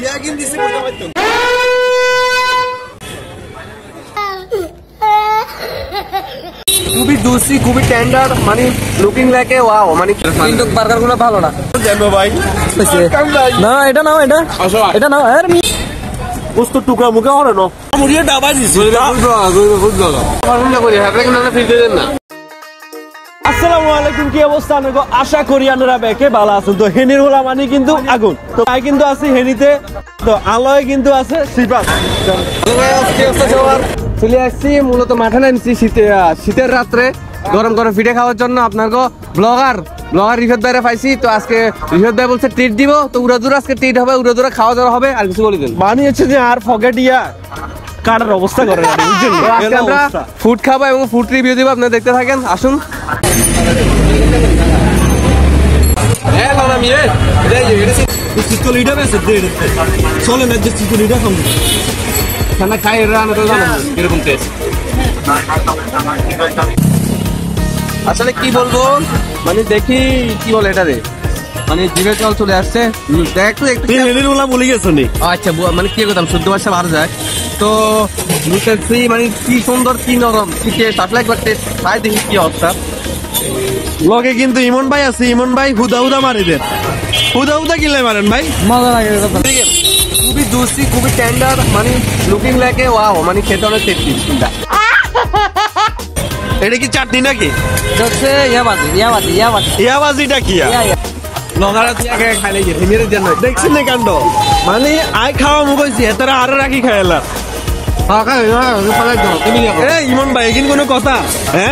খুবই জুসি, খুবই টেন্ডার, মানে লুকিং লাইক এ ওয়াও, মানে কিন্তু বার্গার গুলো ভালো না। জানো ভাই না, এটা নাও, এটা নাও। আর বস্তু টুকরা মুখে হরে না মুড়িয়ে ডাবা দিছি না। আসসালামু আলাইকুম, কি অবস্থা? আশা করি আপনারা বেকে ভালো আছেন। তো হেনির হলা মানে কিন্তু আগুন, তো ভাই কিন্তু আছি হেনিতে, তো আলোয় কিন্তু আছে সিপাত। চলে আসছি মূলত মাঠে নামছি শীতের রাত্রে গরম গরম পিঠে খাওয়ার জন্য। আপনার ব্লগার রিফাত ভাইরা পাইছি। তো আজকে রিফাত ভাই বলছে ট্রিট দিব, তো উড়াদুরা আজকে ট্রিট হবে, উড়াদুরা খাওয়া দাওয়া হবে। আর কিছু বলে দেন মানে হচ্ছে যে আর ফকেট ইয়া কাটার অবস্থা করে আমরা ফুড খাবো এবং ফুড রিভিউ দিব, আপনারা দেখতে থাকেন। আসুন। আসলে কি বলবো, মানে দেখি কি বলে এটা রে, মানে জিভে জল চলে আসছে। বলে গেছো নি? আচ্ছা, মানে কি করতাম, 14 মাসে বার যায় তো বুঝতেছি, মানে কি সুন্দর, কি নরম, কি টেস্ট আসলে একবার টেস্ট খাই দেখি কি অবস্থা। লগে কিন্তু ইমন ভাই আছে, ইমন ভাই হুদা মারি দেন, হুদা কিনলে মারেন ভাই, মজা লাগে। খুবই জুসি, খুবই টেন্ডার, মানে লুকিং লাইক এ ওয়াও, মানে খেতে অনেক টেস্টি। এটা কি চাটনি নাকি? ইয়াবাজিটা কি? দেখছেন না কাণ্ড, মানে আই খাওয়া মুখ হয়েছি তারা আরো রাখি খাইলা। ইমন ভাই এখানে কোনো কথা? হ্যাঁ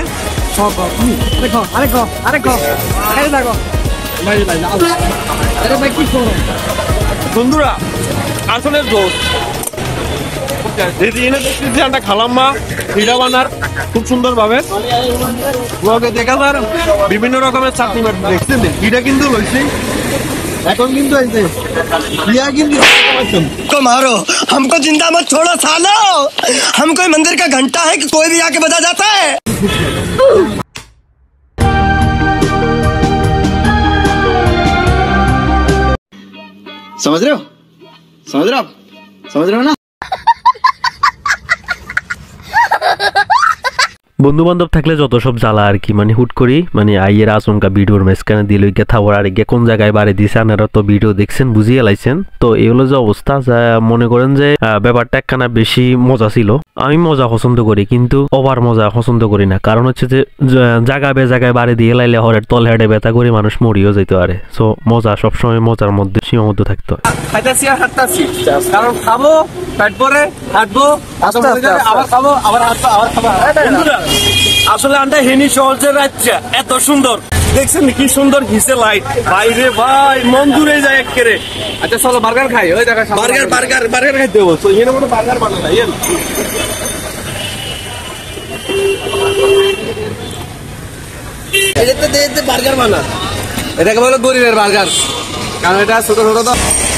বন্ধুরা, আসলে খালাম্মা ভিড়া বানার খুব সুন্দর ভাবে দেখা যার বিভিন্ন রকমের চাটনি দেখছেন। ভিড়া কিন্তু লইছি এখন কিন্তু को मारो, हमको जिंदा मत छोड़ो सालो, हम कोई मंदिर का घंटा है कि कोई भी आके बजा जाता है। समझ रहे हो ना? বন্ধু বান্ধব থাকলে যত সব জ্বালা আর কি, মানে হুট করি মানে আইয়ের আচমকা ভিডিওর মেসকানে দিল গিয়ে থাবর আর গিয়ে কোন জায়গায় বাড়ি দিয়েছে, আপনারা তো ভিডিও দেখছেন, বুঝিয়ে লাইছেন। তো এই হলো যে অবস্থা, যা মনে করেন যে ব্যাপারটা একখানা বেশি মজা ছিল। আমি মজা পছন্দ করি, কিন্তু ওভার মজা পছন্দ করি না। কারণ হচ্ছে যে জায়গায় বাড়ি দিয়ে লাইলে হরের তল হেঁটে ব্যথা করে মানুষ মরিও যেতে পারে। সো মজা সবসময় মজার মধ্যে সীমাবদ্ধ থাকতে হয়। কারণ খাবো, তারপরে হাঁটবো, আবার খাবো, আবার হাঁটবো, আবার খাবো। আসলে আমরা হেনি শহরের রাজ্যা এত সুন্দর, দেখছেন কি সুন্দর ঘিসে লাইট, বাইরে ভাই মন দূরে যায় একেবারে। আচ্ছা চলো বার্গার খাই, ওই দেখা বার্গার খাইতে হবো। তো এখানে কোনো বার্গার বানানো নাই, এটা বার্গার বানা, এটাকে বলো গরিবের বার্গার, কারণ এটা ছোট ছোট তো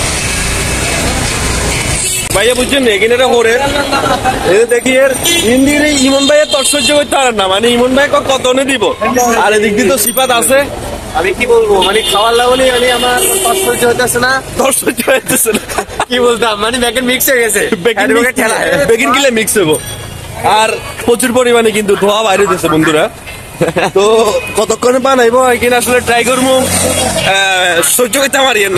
ভাইয়া বুঝছেন এখানে দেখি এর হিন্দির ইমন ভাইয়ের তৎসহ্য করতে পারেন না, মানে ইমন ভাই কত দিব। আর এদিক দিয়ে তো সিপাত আছে, আমি কি বলবো, মানে খাওয়ার লাগলে মানে আমার তৎসহ্য হইতেছে না কি বলতাম, মানে বেগেন মিক্স হয়ে গেছে, বেগিন কিলে মিক্স হবো। আর প্রচুর পরিমাণে কিন্তু ধোয়া বাইরে দিচ্ছে বন্ধুরা। তো কতক্ষণে বানাইবো এখানে আসলে ট্রাই করবো, সহ্য করতে পারি না।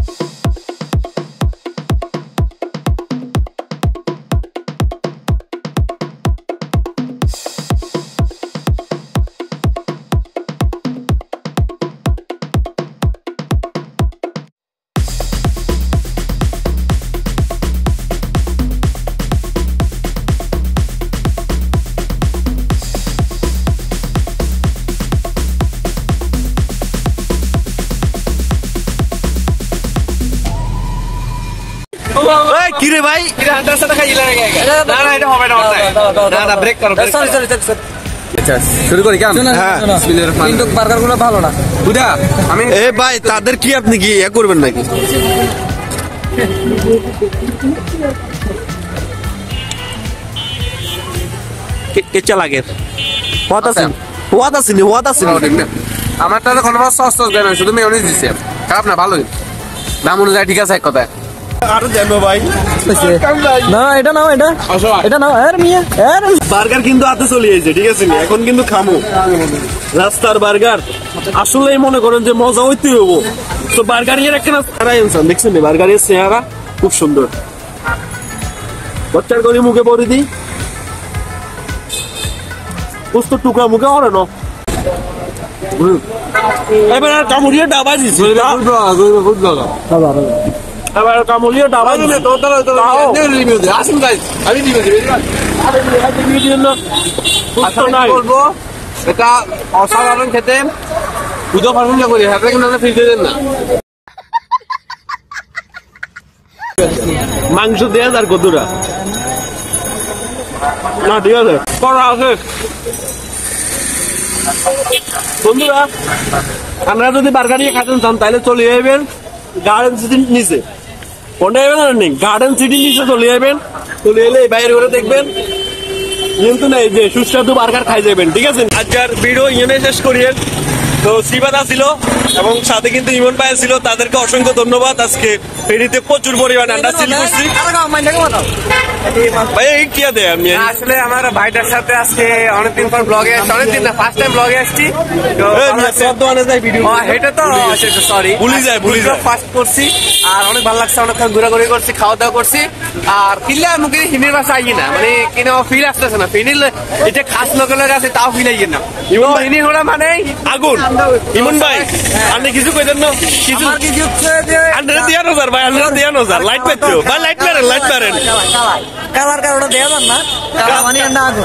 কিরে ভাই, শুরু করি কেমন? কিন্তু বার্গার গুলো ভালো না বুঝা। আমি ভাই তাদের কি আপনি কি ইয়ে করবেন নাকি? কেচা লাগে আমারটা কোনো সস টস দেয় না, শুধু মেয়োনিজ দিচ্ছে। খারাপ না, ভালোই দাম অনুযায়ী ঠিক আছে এক কথায়। আরো জানো ভাই না এটা নাও, এটা নাও। আরে মিয়া, আরে বার্গার কিন্তু হাতে চলে এসেছে, ঠিক আছে নি? এখন কিন্তু খামো রাস্তার বার্গার। আসলেই মনে করেন যে মজা হইতে হবো। তো বার্গারের একটা চেহারা ইনসান দেখছেন, বার্গারের চেহারা খুব সুন্দর। বচ্চার করে মুখে পরে দিই, পুস্ত টুকরা মুখে ওরে না। এবার আর কামড়িয়ে ডাবা দিছি, এবার কামড়িয়ে ডাবা দিছি। আসুন গাইস, আমি রিভিউ দিই। বলবো এটা অসাধারণ খেতে, বুঝতে পারবেন না করি হাতে কিন্তু ফ্রি দেন না। মাংস দেয়া আর কতটা না, ঠিক আছে করা আছে। বন্ধুরা, আপনারা যদি বার্গার নিয়ে খাতেন চান তাহলে চলে যাবেন গার্ডেন সিটির নিচে। কোনটা যাবেন আর নেই, গার্ডেন সিটির নিচে চলে যাবেন। চলে এলে বাইরে করে দেখবেন কিন্তু না, এই যে সুস্বাদু বার্গার খাই যাবেন, ঠিক আছে। আজকের ভিডিও ইউনে শেষ করিয়েন। তো শ্রীবাদা ছিল এবং সাথে কিন্তু ইমন ভাই ছিল, তাদেরকে অসংখ্য ধন্যবাদ। আজকে ফেরিতে প্রচুর পরিমাণে আন্ডা চিলি করছি। ভাই এই কি দেয় আমি আসলে আমার ভাইটার সাথে আজকে অনেকদিন পর ব্লগে আসছি, অনেকদিন না ফার্স্ট টাইম ব্লগে আসছি। এটা তো সরি ভুলি যায় ফার্স্ট করছি, আর অনেক ভালো লাগছে। অনেকক্ষণ ঘোরাঘুরি করছি, খাওয়া দাওয়া করছি। আর কিনলে মুখে হিমের বাসা আই না, মানে কিনা ফিল আসতেছে না। ফিনিল এটা খাস লোকের আছে তাও ফিল আই না। হিনি ঘোড়া মানে আগুন। ইমন ভাই আপনি কিছু কইতেন না? কিছু আন্ডারে দিয়া নজার ভাই, আন্ডারে দিয়া নজার। লাইট পাইছো ভাই, লাইট মারেন, লাইট মারেন। কালার কারণে দেয়া যান না, কালা মানে না আগুন।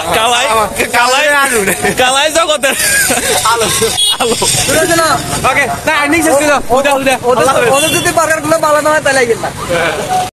কালাই জগতের আলো আলো। ওকে না, আইনিং শেষ ছিল। ওদের যদি বার্গার গুলো ভালো না হয় তাহলে না।